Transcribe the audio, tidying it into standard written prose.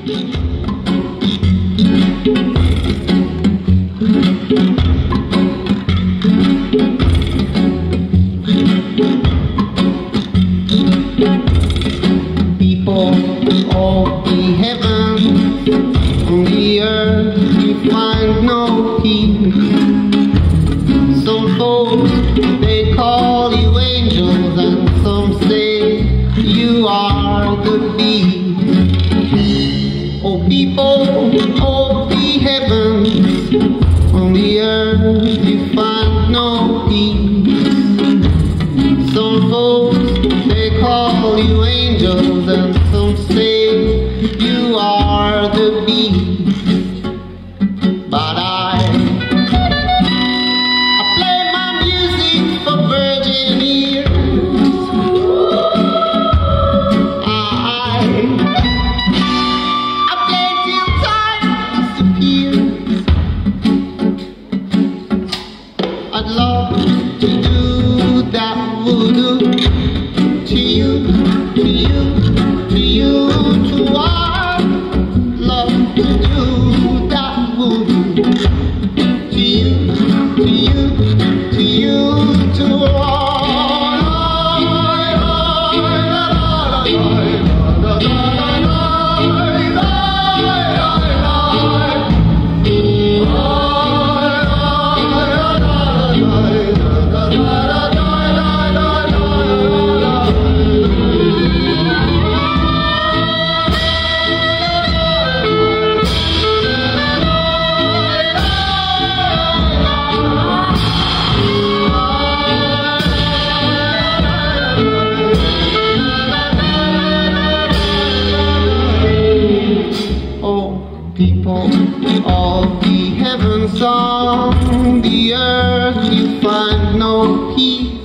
People of the heavens, on the earth you find no peace. Some folks, they call you angels, and some say you are the beast. Oh, people of the heavens, on the earth you find no peace. Some folks, they call you angels, and some say you are the beast. But I play my music for virgin ears. I play till time disappears. I'd love to do that voodoo to you, to you, to you, to I love to do that voodoo to you, to you, to you, to I. People of the heavens, on the earth you find no peace.